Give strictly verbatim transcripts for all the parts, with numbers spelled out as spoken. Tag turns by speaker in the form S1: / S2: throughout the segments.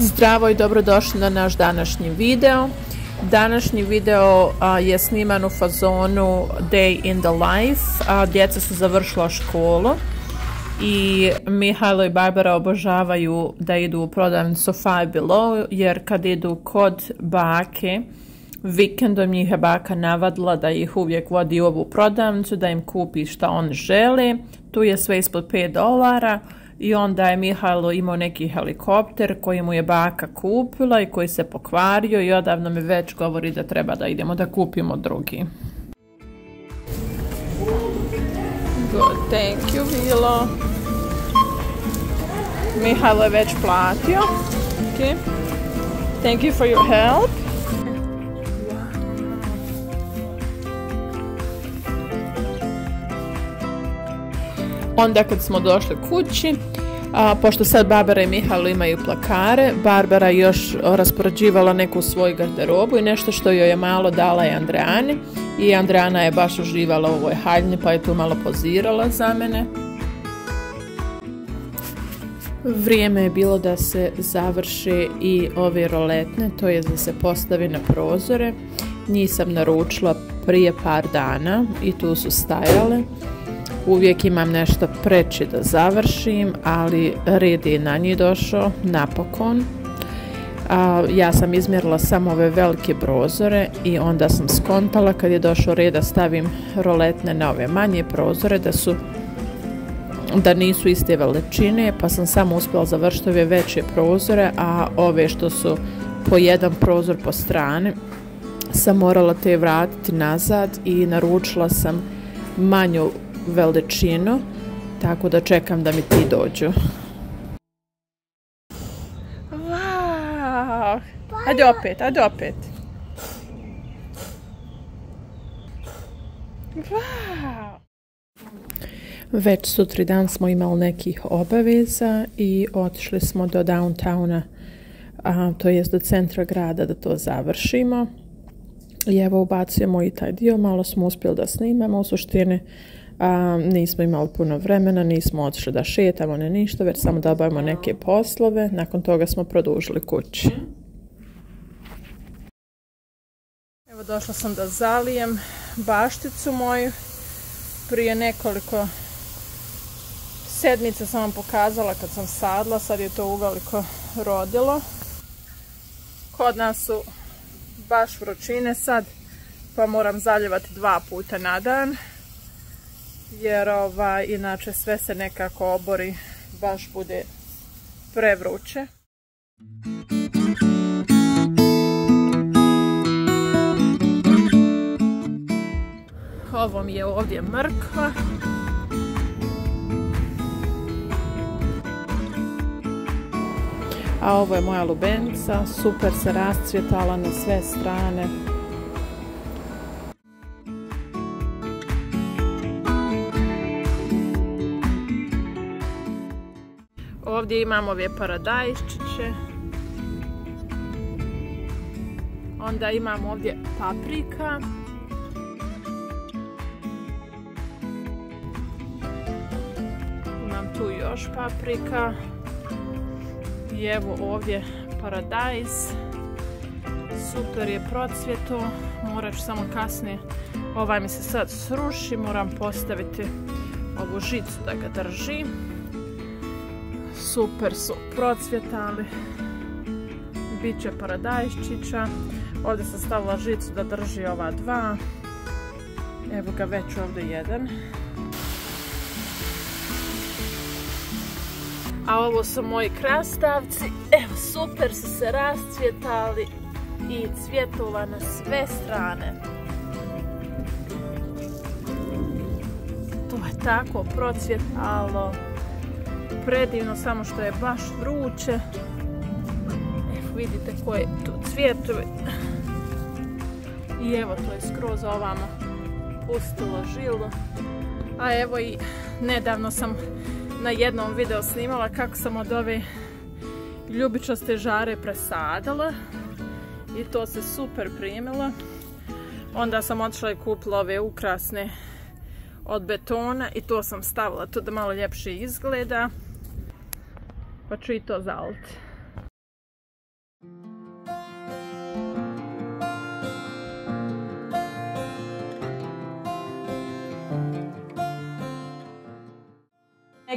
S1: Zdravo i dobrodošli na naš današnji video. Današnji video a, je sniman u fazonu Day in the Life. A, djeca su završila školu i Mihajlo i Barbara obožavaju da idu u prodavnicu Five Below, jer kad idu kod bake vikendom, njih je baka navadila da ih uvijek vodi u ovu prodavnicu, da im kupi šta oni žele. Tu je sve ispod pet dolara. I onda je Mihajlo imao neki helikopter koji mu je baka kupila i koji se pokvario i odavno mi već govori da treba da idemo da kupimo drugi. Good, thank you, Vilo. Mihajlo je već platio. Okay. Thank you for your help. Onda kad smo došli kući, a, pošto sad Barbara i Mihajlo imaju plakare, Barbara još raspoređivala neku svoju garderobu i nešto što joj je malo dala je Andreani. I Andreana je baš uživala u ovoj haljni, pa je tu malo pozirala za mene. Vrijeme je bilo da se završe i ove roletne, to je da se postavi na prozore. Njih sam naručila prije par dana i tu su stajale. Uvijek imam nešto preći da završim, ali red je na njih došao, napokon. A, ja sam izmjerila samo ove velike prozore i onda sam skontala kad je došao red da stavim roletne na ove manje prozore, da su da nisu iste veličine, pa sam samo uspjela završiti ove veće prozore, a ove što su po jedan prozor po strani sam morala te vratiti nazad i naručila sam manju veličinu, tako da čekam da mi ti dođu. Wow! Ajde opet, ajde opet. Wow! Već sutri dan smo imali nekih obaveza i otišli smo do downtowna, a, to jest do centra grada da to završimo. I evo ubacujemo i taj dio, malo smo uspjeli da snimamo, u suštini a, nismo imali puno vremena, nismo otišli da šetamo, ne ništa, već samo da obavimo neke poslove, nakon toga smo produžili kući. Evo došla sam da zalijem bašticu moju, prije nekoliko sedmica sam vam pokazala kad sam sadla, sad je to uveliko rodilo. Kod nas su baš vrućine sad, pa moram zaljevati dva puta na dan, jer ovaj, inače sve se nekako obori, baš bude prevruće. Ovo mi je ovdje mrkva. A ovo je moja lubenica, super se rascvjetala na sve strane. Ovdje imam ove paradajščiće. Onda imam ovdje paprika. Imam tu još paprika. I evo ovdje paradajz, super je procvjeto, morat ću samo kasnije, ovaj mi se sad sruši, moram postaviti ovu žicu da ga drži. Super su procvjetali, bit će paradajščića, ovdje sam stavila žicu da drži ova dva, evo ga već ovdje jedan. A ovo su moji krastavci, evo super su se rascvjetali i cvjetula na sve strane. To je tako procvjetalo, predivno, samo što je baš vruće. Evo vidite koje tu cvjetovi. I evo to je skroz ovamo pustilo žilu. A evo i nedavno sam na jednom videu snimala kako sam od ove ljubičaste žare presadila i to se super primilo. Onda sam otišla i kupila ove ukrasne od betona i to sam stavila tu da malo ljepše izgleda, pa ću i to zaliti.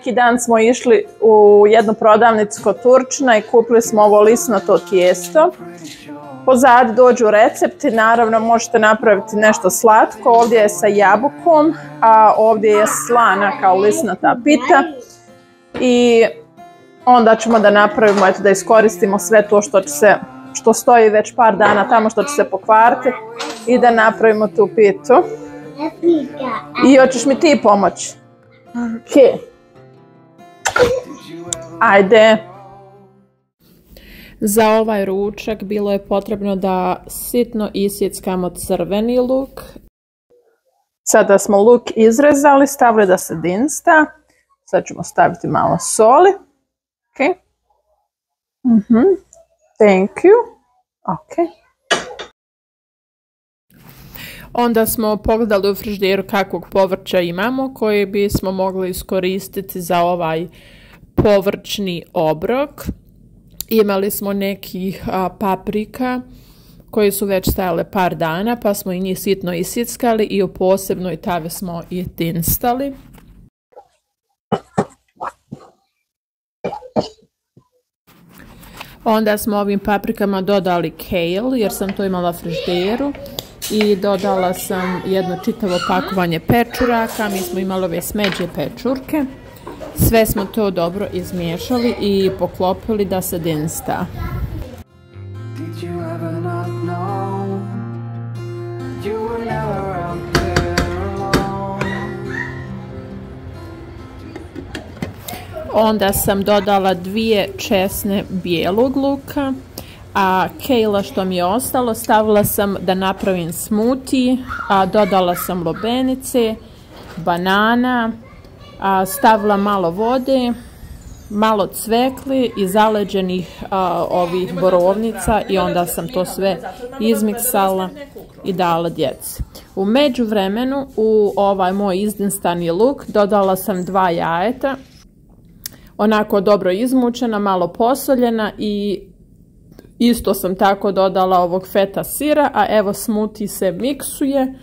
S1: neki dan smo išli u jednu prodavnicu kod Turčina i kupili smo ovo lisnato tijesto. Pozad dođu recepti, naravno možete napraviti nešto slatko, ovdje je sa jabukom, a ovdje je slana kao lisnata pita. I onda ćemo da napravimo, eto da iskoristimo sve to što će se, što stoji već par dana tamo, što će se pokvariti i da napravimo tu pitu. I hoćeš mi ti pomoći? Ok. Ajde.
S2: Za ovaj ručak bilo je potrebno da sitno isjeckamo crveni luk.
S1: Sada smo luk izrezali, stavili da se dinsta. Sad ćemo staviti malo soli. Ok. Mm-hmm. Thank you. Ok.
S2: Onda smo pogledali u frižideru kakvog povrća imamo koje bismo mogli iskoristiti za ovaj povrćni obrok. Imali smo nekih a, paprika koje su već stajale par dana, pa smo i njih sitno isjeckali i u posebnoj tavi smo i tinstali. Onda smo ovim paprikama dodali kale jer sam to imala u frižideru i dodala sam jedno čitavo pakovanje pečuraka. Mi smo imali ove smeđe pečurke. Sve smo to dobro izmiješali i poklopili da se dinsta. Onda sam dodala dvije česne bijelog luka, a kejla što mi je ostalo stavila sam da napravim smoothie, a dodala sam lubenice, banana, a stavila malo vode, malo cvekli i zaleđenih a, ovih borovnica i onda sam to sve izmiksala i dala djeci. U međuvremenu u ovaj moj izdinstani luk dodala sam dva jajeta, onako dobro izmučena, malo posoljena i isto sam tako dodala ovog feta sira, a evo smoothie se miksuje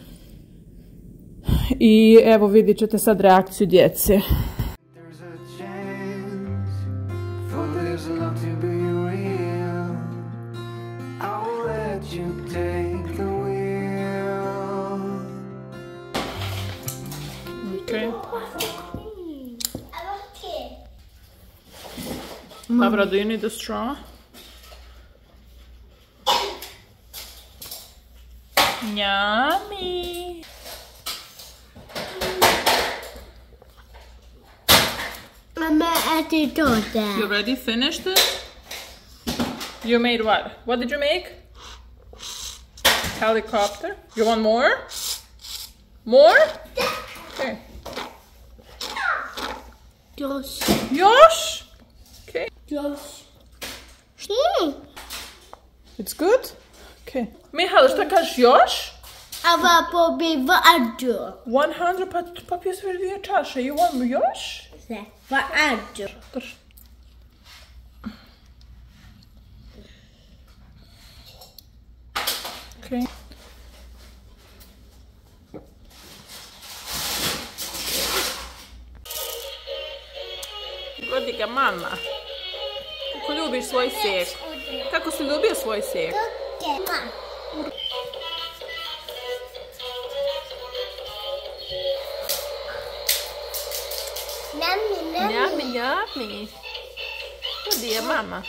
S2: i evo vidjet ćete sad reakciju djece. Okay. Barbara, do you need a straw? Yummy!
S3: Mama, I did that.
S2: You already finished it? You made what? What did you make? Helicopter? You want more? More? Okay.
S3: Josh.
S2: Josh? Okay.
S3: Josh.
S2: Mm. It's good? Okay. Mihajlo, šta kažeš još?
S3: Ava pobi vađo.
S2: one hundred, pa papio sve dvije čaše. You want još?
S3: Se, vađo.
S2: Drž. Okay. Godi ga mama. Kako ljubiš svoj sek? Kako si ljubio svoj sek?
S3: Yummy,
S2: Yummy, yummy. Godi je mama.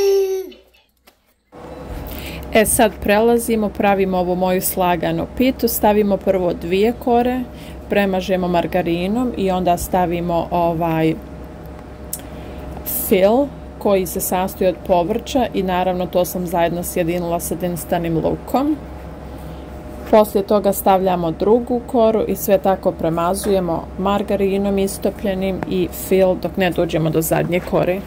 S2: E sad prelazimo, pravimo ovu moju slaganu pitu. Stavimo prvo dvije kore, premažemo margarinom i onda stavimo ovaj fil koji se sastoji od povrća i naravno to sam zajedno sjedinila sa dinstanim lukom. Poslije toga stavljamo drugu koru i sve tako premazujemo margarinom istopljenim i fil dok ne dođemo do zadnje kore.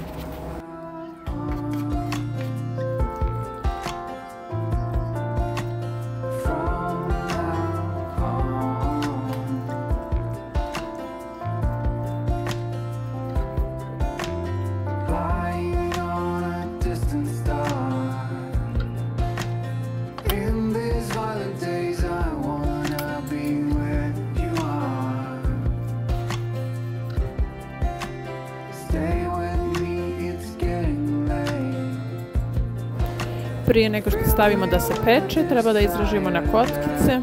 S1: Prije nego što stavimo da se peče, treba da izrežemo na kockice.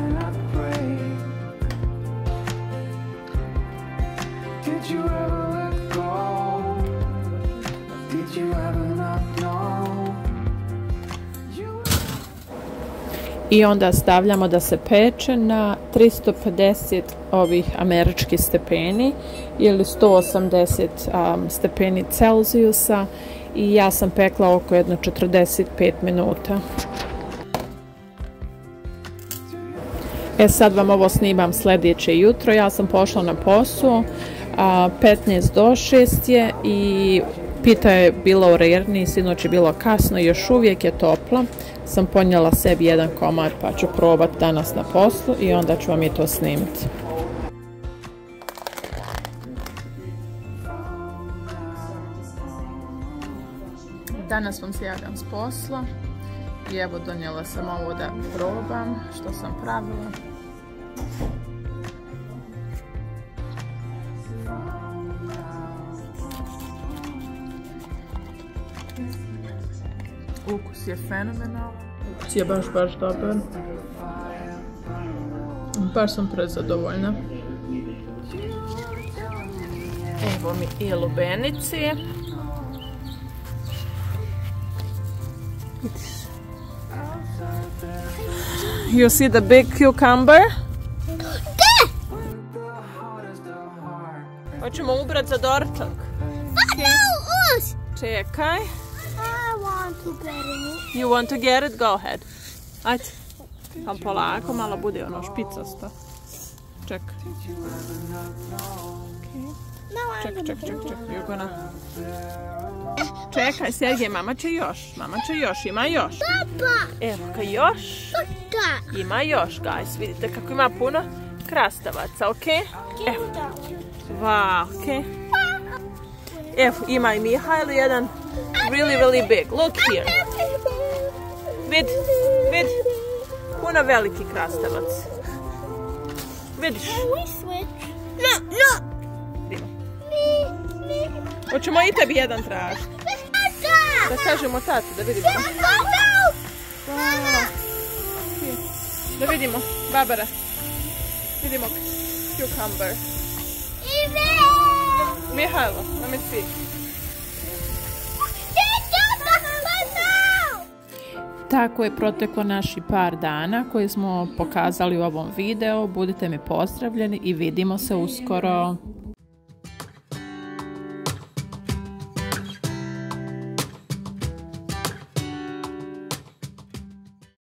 S1: I onda stavljamo da se peče na tristo pedeset ovih američkih stepeni ili sto osamdeset um, stepeni Celzijusa i ja sam pekla oko jedno četrdeset pet minuta. E sad vam ovo snimam sljedeće jutro, ja sam pošla na posao, a, petnaest do šest je i pita je bila u rerni, sinoć je bilo kasno i još uvijek je topla. Sam ponijela sebi jedan komad pa ću probati danas na poslu i onda ću vam i to snimiti. Danas vam se javljam s posla i evo donijela sam ovo da probam što sam pravila. Ukus je fenomenalan. Ukus je baš, baš dobar. Baš sam prezadovoljna. Evo mi i lubenici. You see the big cucumber? Hoćemo ubrat za doručak. Okay. Čekaj.
S3: I want to get it.
S1: You want to get it? Go ahead. Ajde. Pa polako, malo bude ono špicasto. Ček. Ček, ček, ček, ček. You're gonna... Čekaj, Sergej, mama će još. Mama će još, ima još.
S3: Papa.
S1: Evo ka još.
S3: Papa.
S1: Ima još, guys. Vidite kako ima puno krastavaca, ok? Evo. Wow, ok. Evo, ima i Mihajlo jedan really, really big. Look here. Vid, vid. Puno veliki krastavac. Vidiš?
S3: No, no.
S1: Idemo. Hoćemo i tebi jedan tražiti. Da kažemo tatu, da vidimo. Wow. Da vidimo, Barbara. Vidimo cucumber. Mihajlo, let me see. Tako je proteklo naši par dana koji smo pokazali u ovom videu. Budite mi pozdravljeni i vidimo se uskoro.